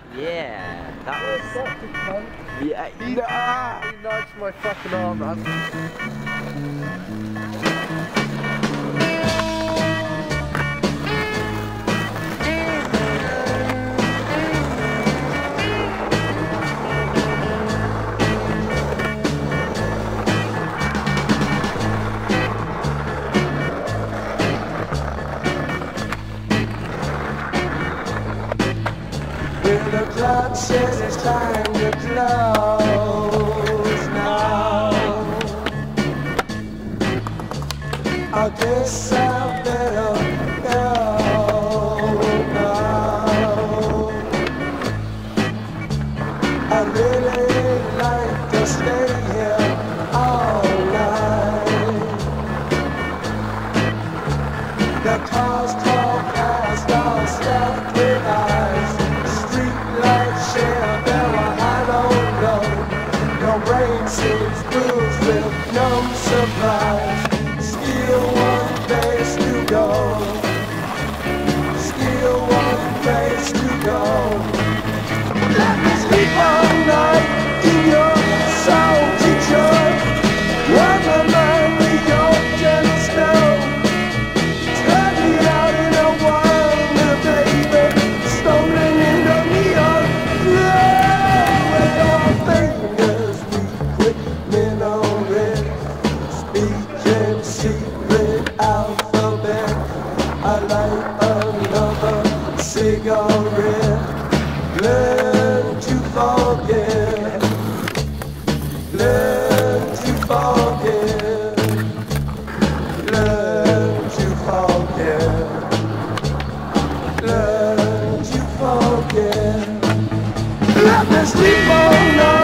Yeah, that was... Fuck it, cunt. Yeah, He nudged my fucking arm, man. The clock says it's time to close now. I guess I better go now. I really like to stay here all night. The cars talk past, all stuffed with eyes. Share Bella, I don't know. Your brain seems bruised with no surprise. Still one place to go. Still one place to go. Let me sleep all night in your soul, teacher. Run my mind with your gentle spell. Turn me out in a wonder, baby. Stolen into me. Cigarette, learn to forget, learn to forget, learn to forget, learn to forget. Let me sleep all night.